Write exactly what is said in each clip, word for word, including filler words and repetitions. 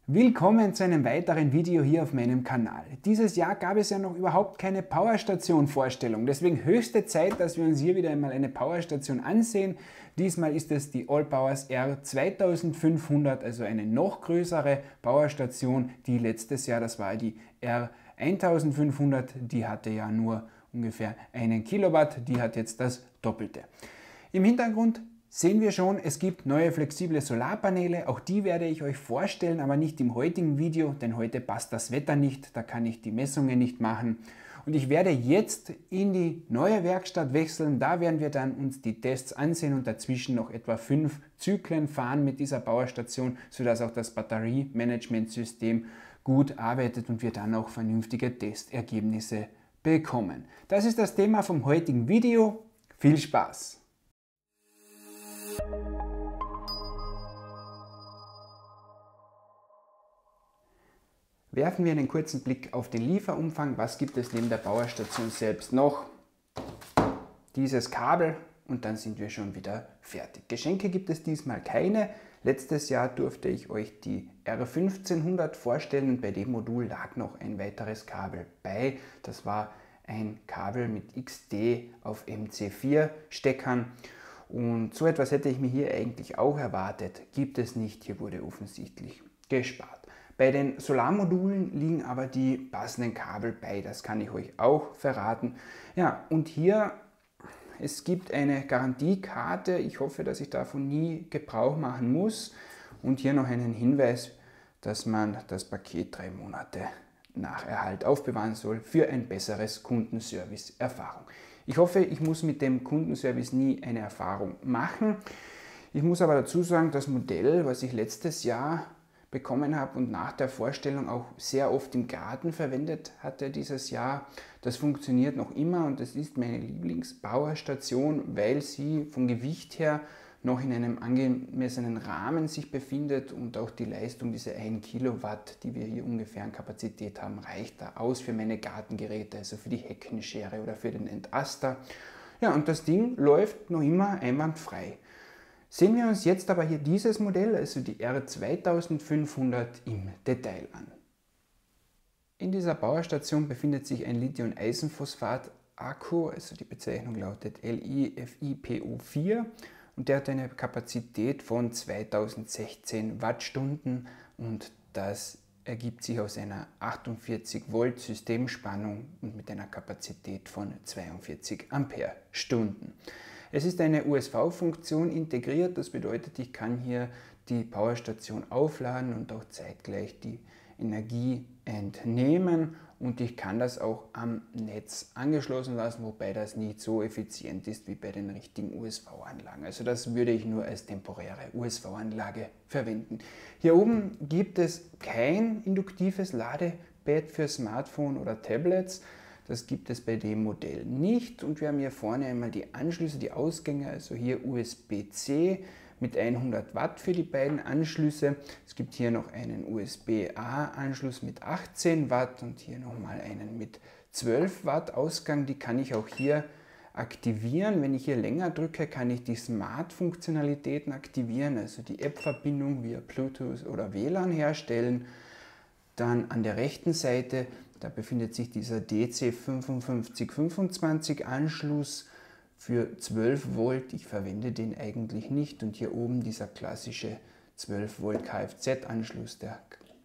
Willkommen zu einem weiteren Video hier auf meinem Kanal. Dieses Jahr gab es ja noch überhaupt keine Powerstation-Vorstellung, deswegen höchste Zeit, dass wir uns hier wieder einmal eine Powerstation ansehen. Diesmal ist es die Allpowers R zweitausendfünfhundert, also eine noch größere Powerstation, die letztes Jahr, das war die R eintausendfünfhundert, die hatte ja nur ungefähr einen Kilowatt, die hat jetzt das Doppelte. Im Hintergrund sehen wir schon, es gibt neue flexible Solarpaneele, auch die werde ich euch vorstellen, aber nicht im heutigen Video, denn heute passt das Wetter nicht, da kann ich die Messungen nicht machen. Und ich werde jetzt in die neue Werkstatt wechseln, da werden wir dann uns die Tests ansehen und dazwischen noch etwa fünf Zyklen fahren mit dieser Powerstation, sodass auch das Batteriemanagementsystem gut arbeitet und wir dann auch vernünftige Testergebnisse bekommen. Das ist das Thema vom heutigen Video. Viel Spaß! Werfen wir einen kurzen Blick auf den Lieferumfang. Was gibt es neben der Powerstation selbst noch? Dieses Kabel und dann sind wir schon wieder fertig. Geschenke gibt es diesmal keine. Letztes Jahr durfte ich euch die R fünfzehnhundert vorstellen und bei dem Modul lag noch ein weiteres Kabel bei. Das war ein Kabel mit X D auf M C vier Steckern. Und so etwas hätte ich mir hier eigentlich auch erwartet. Gibt es nicht, hier wurde offensichtlich gespart. Bei den Solarmodulen liegen aber die passenden Kabel bei, das kann ich euch auch verraten. Ja, und hier, es gibt eine Garantiekarte, ich hoffe, dass ich davon nie Gebrauch machen muss. Und hier noch einen Hinweis, dass man das Paket drei Monate nach Erhalt aufbewahren soll für ein besseres Kundenservice-Erfahrung. Ich hoffe, ich muss mit dem Kundenservice nie eine Erfahrung machen. Ich muss aber dazu sagen, das Modell, was ich letztes Jahr bekommen habe und nach der Vorstellung auch sehr oft im Garten verwendet hatte dieses Jahr, das funktioniert noch immer und das ist meine Lieblingspowerstation, weil sie vom Gewicht her noch in einem angemessenen Rahmen sich befindet und auch die Leistung, diese ein Kilowatt, die wir hier ungefähr an Kapazität haben, reicht da aus für meine Gartengeräte, also für die Heckenschere oder für den Entaster. Ja, und das Ding läuft noch immer einwandfrei. Sehen wir uns jetzt aber hier dieses Modell, also die R zweitausendfünfhundert im Detail an. In dieser Powerstation befindet sich ein Lithium-Eisenphosphat-Akku, also die Bezeichnung lautet L I F I P O vier und der hat eine Kapazität von zweitausendsechzehn Wattstunden und das ergibt sich aus einer achtundvierzig Volt Systemspannung und mit einer Kapazität von zweiundvierzig Ampere-Stunden. Es ist eine U S V-Funktion integriert, das bedeutet, ich kann hier die Powerstation aufladen und auch zeitgleich die Energie entnehmen und ich kann das auch am Netz angeschlossen lassen, wobei das nicht so effizient ist wie bei den richtigen U S V-Anlagen. Also das würde ich nur als temporäre U S V-Anlage verwenden. Hier oben gibt es kein induktives Ladepad für Smartphone oder Tablets. Das gibt es bei dem Modell nicht und wir haben hier vorne einmal die Anschlüsse, die Ausgänge, also hier U S B C mit hundert Watt für die beiden Anschlüsse. Es gibt hier noch einen U S B A Anschluss mit achtzehn Watt und hier nochmal einen mit zwölf Watt Ausgang. Die kann ich auch hier aktivieren. Wenn ich hier länger drücke, kann ich die Smart-Funktionalitäten aktivieren, also die App-Verbindung via Bluetooth oder W L A N herstellen. Dann an der rechten Seite, da befindet sich dieser D C fünfundfünfzig fünfundzwanzig Anschluss für zwölf Volt. Ich verwende den eigentlich nicht. Und hier oben dieser klassische zwölf Volt Kfz-Anschluss, der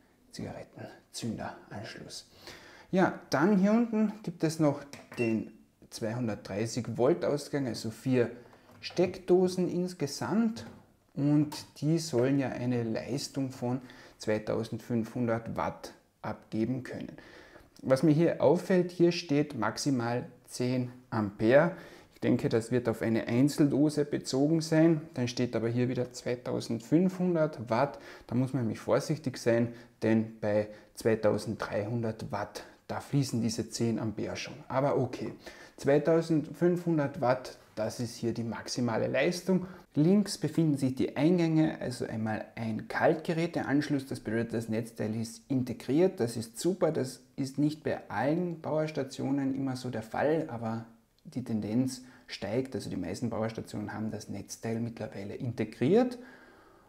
Zigarettenzünder-Anschluss. Ja, dann hier unten gibt es noch den zweihundertdreißig Volt Ausgang, also vier Steckdosen insgesamt. Und die sollen ja eine Leistung von zweitausendfünfhundert Watt abgeben können. Was mir hier auffällt, hier steht maximal zehn Ampere. Ich denke, das wird auf eine Einzeldose bezogen sein. Dann steht aber hier wieder zweitausendfünfhundert Watt. Da muss man nämlich vorsichtig sein, denn bei zweitausenddreihundert Watt, da fließen diese zehn Ampere schon. Aber okay, zweitausendfünfhundert Watt, das ist hier die maximale Leistung. Links befinden sich die Eingänge, also einmal ein Kaltgeräteanschluss, das bedeutet, das Netzteil ist integriert, das ist super, das ist nicht bei allen Powerstationen immer so der Fall, aber die Tendenz steigt, also die meisten Powerstationen haben das Netzteil mittlerweile integriert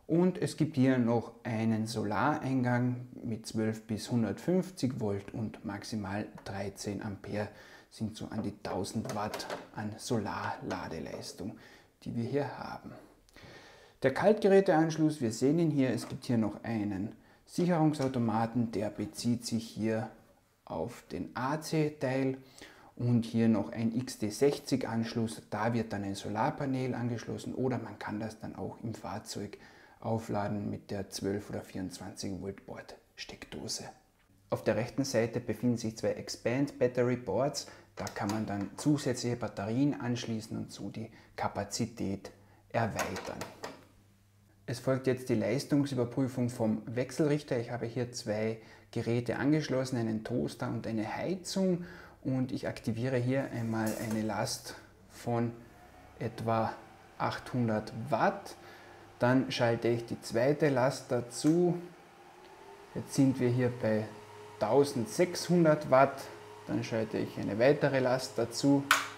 Und es gibt hier noch einen Solareingang mit zwölf bis hundertfünfzig Volt und maximal dreizehn Ampere, sind so an die tausend Watt an Solarladeleistung, die wir hier haben. Der Kaltgeräteanschluss, wir sehen ihn hier, es gibt hier noch einen Sicherungsautomaten, der bezieht sich hier auf den A C-Teil und hier noch ein X D sechzig Anschluss, da wird dann ein Solarpanel angeschlossen oder man kann das dann auch im Fahrzeug aufladen mit der zwölf oder vierundzwanzig Volt Bordsteckdose. Auf der rechten Seite befinden sich zwei Expand Battery Boards, da kann man dann zusätzliche Batterien anschließen und so die Kapazität erweitern. Es folgt jetzt die Leistungsüberprüfung vom Wechselrichter. Ich habe hier zwei Geräte angeschlossen, einen Toaster und eine Heizung, und ich aktiviere hier einmal eine Last von etwa achthundert Watt. Dann schalte ich die zweite Last dazu. Jetzt sind wir hier bei eintausendsechshundert Watt. Dann schalte ich eine weitere Last dazu.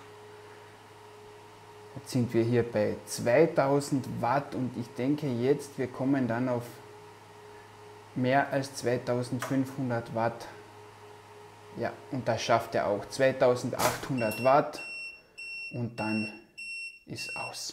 Jetzt sind wir hier bei zweitausend Watt und ich denke jetzt, wir kommen dann auf mehr als zweitausendfünfhundert Watt. Ja, und das schafft er auch. zweitausendachthundert Watt und dann ist aus.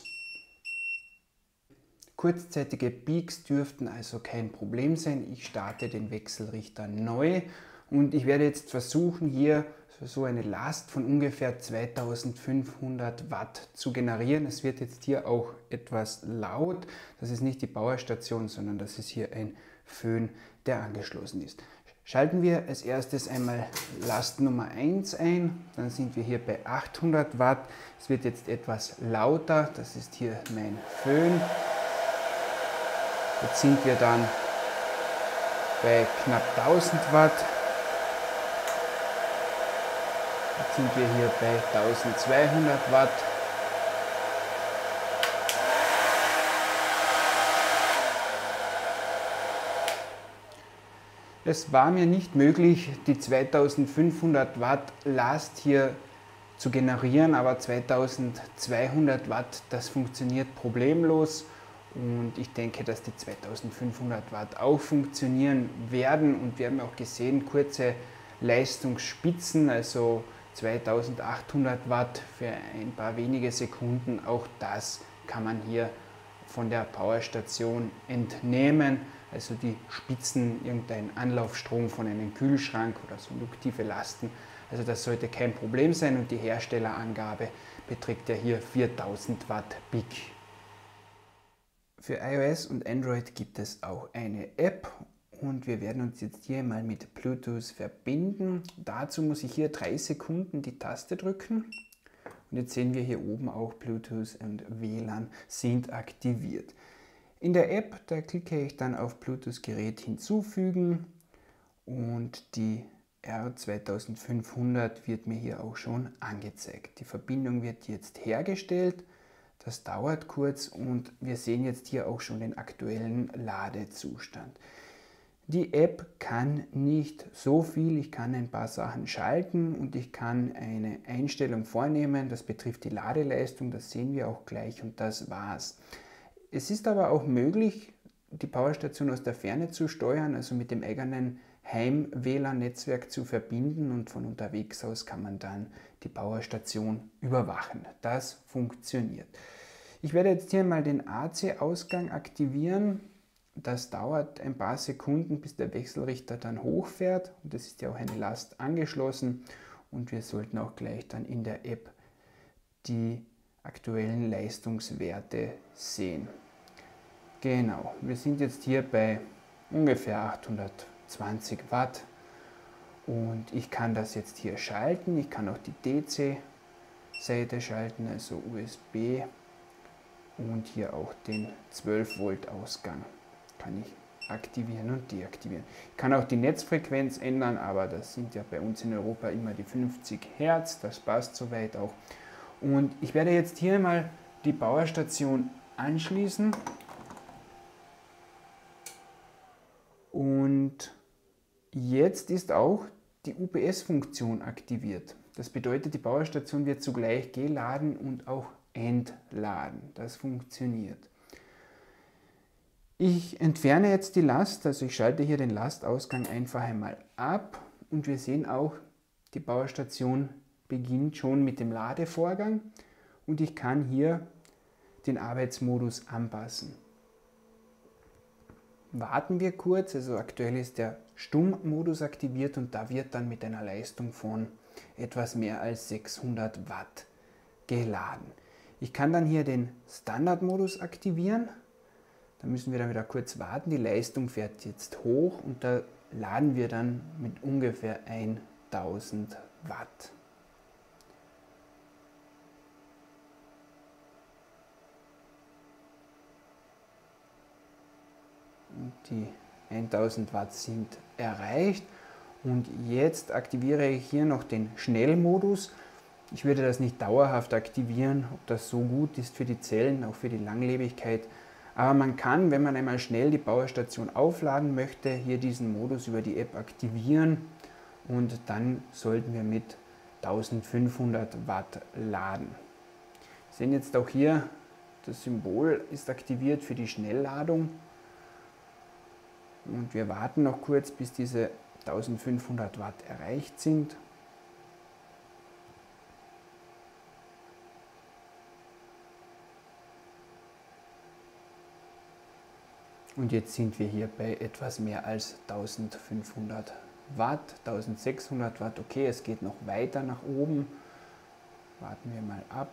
Kurzzeitige Peaks dürften also kein Problem sein. Ich starte den Wechselrichter neu und ich werde jetzt versuchen, hier so eine Last von ungefähr zweitausendfünfhundert Watt zu generieren. Es wird jetzt hier auch etwas laut. Das ist nicht die Powerstation, sondern das ist hier ein Föhn, der angeschlossen ist. Schalten wir als erstes einmal Last Nummer eins ein. Dann sind wir hier bei achthundert Watt. Es wird jetzt etwas lauter. Das ist hier mein Föhn. Jetzt sind wir dann bei knapp tausend Watt. Jetzt sind wir hier bei eintausendzweihundert Watt. Es war mir nicht möglich, die zweitausendfünfhundert Watt Last hier zu generieren, aber zweitausendzweihundert Watt, das funktioniert problemlos. Und ich denke, dass die zweitausendfünfhundert Watt auch funktionieren werden. Und wir haben auch gesehen, kurze Leistungsspitzen, also zweitausendachthundert Watt für ein paar wenige Sekunden. Auch das kann man hier von der Powerstation entnehmen. Also die Spitzen, irgendein Anlaufstrom von einem Kühlschrank oder so induktive Lasten. Also das sollte kein Problem sein und die Herstellerangabe beträgt ja hier viertausend Watt Peak. Für iOS und Android gibt es auch eine App und wir werden uns jetzt hier mal mit Bluetooth verbinden. Dazu muss ich hier drei Sekunden die Taste drücken und jetzt sehen wir hier oben auch Bluetooth und W L A N sind aktiviert. In der App, da klicke ich dann auf Bluetooth-Gerät hinzufügen und die R zweitausendfünfhundert wird mir hier auch schon angezeigt. Die Verbindung wird jetzt hergestellt. Das dauert kurz und wir sehen jetzt hier auch schon den aktuellen Ladezustand. Die App kann nicht so viel, ich kann ein paar Sachen schalten und ich kann eine Einstellung vornehmen, das betrifft die Ladeleistung, das sehen wir auch gleich und das war's. Es ist aber auch möglich, die Powerstation aus der Ferne zu steuern, also mit dem eigenen Heim-W L A N-Netzwerk zu verbinden und von unterwegs aus kann man dann die Powerstation überwachen. Das funktioniert. Ich werde jetzt hier mal den A C-Ausgang aktivieren. Das dauert ein paar Sekunden, bis der Wechselrichter dann hochfährt. Und es ist ja auch eine Last angeschlossen. Und wir sollten auch gleich dann in der App die aktuellen Leistungswerte sehen. Genau, wir sind jetzt hier bei ungefähr achthundertzwanzig Watt. Und ich kann das jetzt hier schalten. Ich kann auch die D C-Seite schalten, also U S B. Und hier auch den zwölf Volt Ausgang kann ich aktivieren und deaktivieren. Ich kann auch die Netzfrequenz ändern, aber das sind ja bei uns in Europa immer die fünfzig Hertz, das passt soweit auch. Und ich werde jetzt hier mal die Powerstation anschließen und jetzt ist auch die U P S-Funktion aktiviert. Das bedeutet, die Powerstation wird zugleich geladen und auch entladen. Das funktioniert. Ich entferne jetzt die Last, also ich schalte hier den Lastausgang einfach einmal ab und wir sehen auch, die Powerstation beginnt schon mit dem Ladevorgang und ich kann hier den Arbeitsmodus anpassen. Warten wir kurz, also aktuell ist der Stummmodus aktiviert und da wird dann mit einer Leistung von etwas mehr als sechshundert Watt geladen. Ich kann dann hier den Standardmodus aktivieren. Da müssen wir dann wieder kurz warten. Die Leistung fährt jetzt hoch und da laden wir dann mit ungefähr tausend Watt. Und die tausend Watt sind erreicht. Und jetzt aktiviere ich hier noch den Schnellmodus. Ich würde das nicht dauerhaft aktivieren, ob das so gut ist für die Zellen, auch für die Langlebigkeit. Aber man kann, wenn man einmal schnell die Powerstation aufladen möchte, hier diesen Modus über die App aktivieren und dann sollten wir mit eintausendfünfhundert Watt laden. Sie sehen jetzt auch hier, das Symbol ist aktiviert für die Schnellladung und wir warten noch kurz, bis diese eintausendfünfhundert Watt erreicht sind. Und jetzt sind wir hier bei etwas mehr als eintausendfünfhundert Watt, eintausendsechshundert Watt. Okay, es geht noch weiter nach oben. Warten wir mal ab.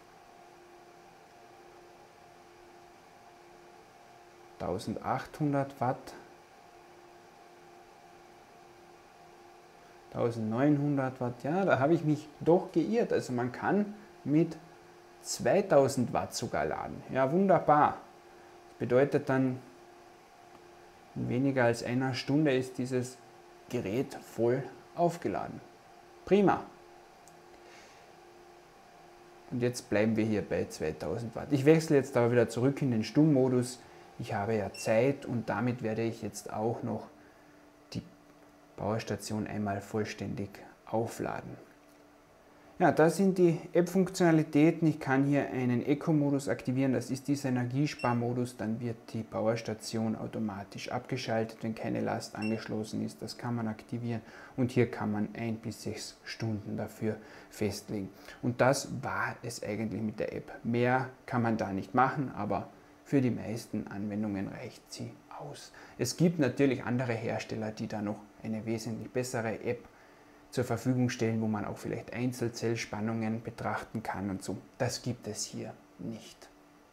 eintausendachthundert Watt. eintausendneunhundert Watt. Ja, da habe ich mich doch geirrt. Also man kann mit zweitausend Watt sogar laden. Ja, wunderbar. Das bedeutet dann, in weniger als einer Stunde ist dieses Gerät voll aufgeladen. Prima. Und jetzt bleiben wir hier bei zweitausend Watt. Ich wechsle jetzt aber wieder zurück in den Stummmodus. Ich habe ja Zeit und damit werde ich jetzt auch noch die Powerstation einmal vollständig aufladen. Ja, das sind die App-Funktionalitäten. Ich kann hier einen Eco-Modus aktivieren, das ist dieser Energiesparmodus. Dann wird die Powerstation automatisch abgeschaltet, wenn keine Last angeschlossen ist. Das kann man aktivieren und hier kann man ein bis sechs Stunden dafür festlegen. Und das war es eigentlich mit der App. Mehr kann man da nicht machen, aber für die meisten Anwendungen reicht sie aus. Es gibt natürlich andere Hersteller, die da noch eine wesentlich bessere App zur Verfügung stellen, wo man auch vielleicht Einzelzellspannungen betrachten kann und so. Das gibt es hier nicht.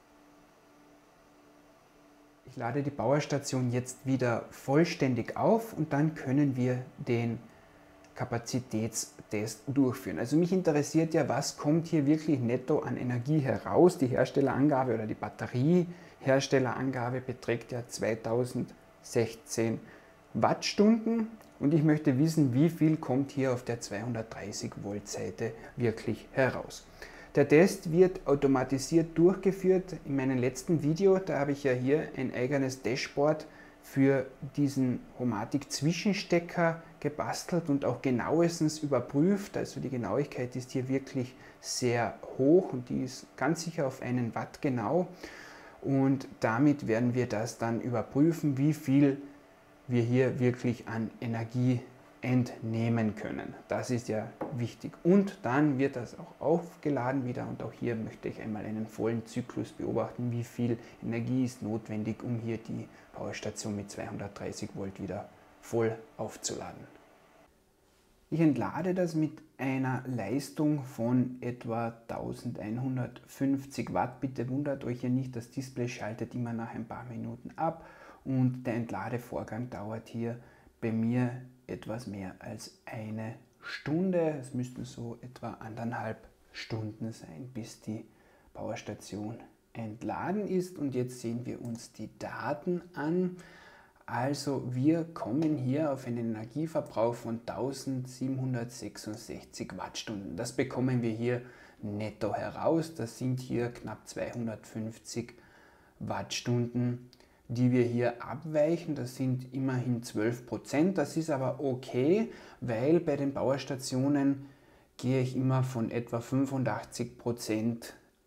Ich lade die Powerstation jetzt wieder vollständig auf und dann können wir den Kapazitätstest durchführen. Also mich interessiert ja, was kommt hier wirklich netto an Energie heraus. Die Herstellerangabe oder die Batterieherstellerangabe beträgt ja zweitausendsechzehn Wattstunden. Und ich möchte wissen, wie viel kommt hier auf der zweihundertdreißig Volt Seite wirklich heraus. Der Test wird automatisiert durchgeführt. In meinem letzten Video, da habe ich ja hier ein eigenes Dashboard für diesen Homatic-Zwischenstecker gebastelt und auch genauestens überprüft. Also die Genauigkeit ist hier wirklich sehr hoch und die ist ganz sicher auf einen Watt genau. Und damit werden wir das dann überprüfen, wie viel wir hier wirklich an Energie entnehmen können. Das ist ja wichtig. Und dann wird das auch aufgeladen wieder und auch hier möchte ich einmal einen vollen Zyklus beobachten, wie viel Energie ist notwendig, um hier die Powerstation mit zweihundertdreißig Volt wieder voll aufzuladen. Ich entlade das mit einer Leistung von etwa eintausendeinhundertfünfzig Watt. Bitte wundert euch hier nicht, das Display schaltet immer nach ein paar Minuten ab. Und der Entladevorgang dauert hier bei mir etwas mehr als eine Stunde. Es müssten so etwa anderthalb Stunden sein, bis die Powerstation entladen ist. Und jetzt sehen wir uns die Daten an. Also wir kommen hier auf einen Energieverbrauch von eintausendsiebenhundertsechsundsechzig Wattstunden. Das bekommen wir hier netto heraus. Das sind hier knapp zweihundertfünfzig Wattstunden, die wir hier abweichen. Das sind immerhin zwölf Prozent. Das ist aber okay, weil bei den Powerstationen gehe ich immer von etwa fünfundachtzig Prozent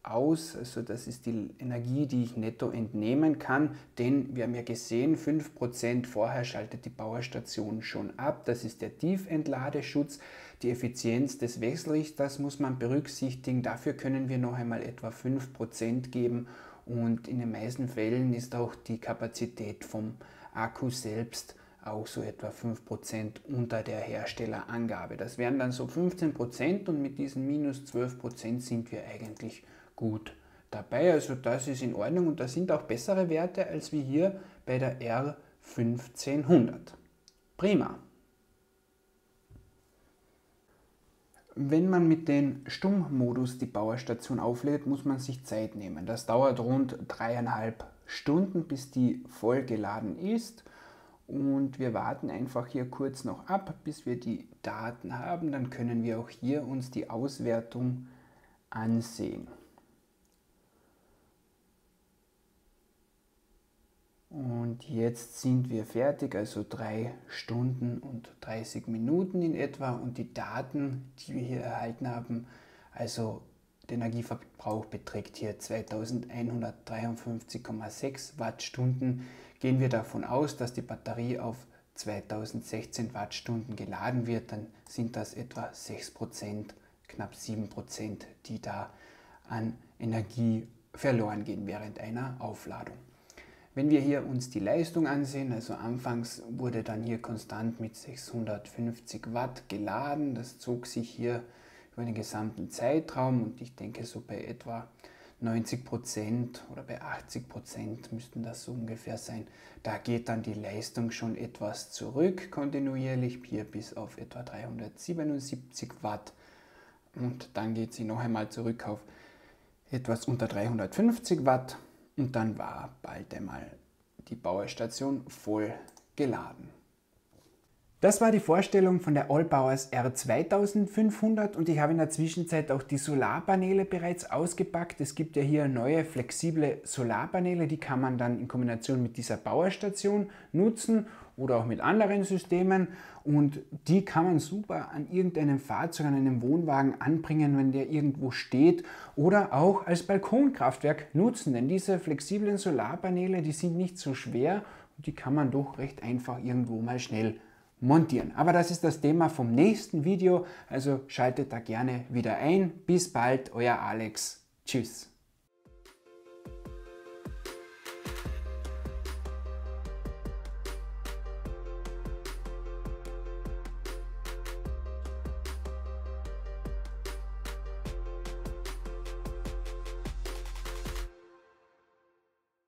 aus, also das ist die Energie, die ich netto entnehmen kann, denn wir haben ja gesehen, fünf Prozent vorher schaltet die Powerstation schon ab, das ist der Tiefentladeschutz. Die Effizienz des Wechselrichters muss man berücksichtigen, dafür können wir noch einmal etwa fünf Prozent geben und in den meisten Fällen ist auch die Kapazität vom Akku selbst auch so etwa fünf Prozent unter der Herstellerangabe. Das wären dann so fünfzehn Prozent und mit diesen minus zwölf Prozent sind wir eigentlich gut dabei. Also das ist in Ordnung und das sind auch bessere Werte als wie hier bei der R fünfzehnhundert. Prima. Wenn man mit dem Stummmodus die Powerstation auflädt, muss man sich Zeit nehmen. Das dauert rund dreieinhalb Stunden, bis die voll geladen ist. Und wir warten einfach hier kurz noch ab, bis wir die Daten haben. Dann können wir auch hier uns die Auswertung ansehen. Und jetzt sind wir fertig, also drei Stunden und dreißig Minuten in etwa. Und die Daten, die wir hier erhalten haben, also der Energieverbrauch beträgt hier zweitausendeinhundertdreiundfünfzig Komma sechs Wattstunden. Gehen wir davon aus, dass die Batterie auf zweitausendsechzehn Wattstunden geladen wird, dann sind das etwa sechs Prozent, knapp sieben Prozent, die da an Energie verloren gehen während einer Aufladung. Wenn wir hier uns die Leistung ansehen, also anfangs wurde dann hier konstant mit sechshundertfünfzig Watt geladen, das zog sich hier über den gesamten Zeitraum und ich denke so bei etwa neunzig Prozent oder bei achtzig Prozent müssten das so ungefähr sein. Da geht dann die Leistung schon etwas zurück, kontinuierlich, hier bis auf etwa dreihundertsiebenundsiebzig Watt und dann geht sie noch einmal zurück auf etwas unter dreihundertfünfzig Watt und dann war bald einmal die Powerstation voll geladen. Das war die Vorstellung von der Allpowers R zweitausendfünfhundert und ich habe in der Zwischenzeit auch die Solarpaneele bereits ausgepackt. Es gibt ja hier neue flexible Solarpaneele, die kann man dann in Kombination mit dieser Powerstation nutzen oder auch mit anderen Systemen und die kann man super an irgendeinem Fahrzeug, an einem Wohnwagen anbringen, wenn der irgendwo steht oder auch als Balkonkraftwerk nutzen, denn diese flexiblen Solarpaneele, die sind nicht so schwer und die kann man doch recht einfach irgendwo mal schnell montieren. Aber das ist das Thema vom nächsten Video, also schaltet da gerne wieder ein. Bis bald, euer Alex. Tschüss.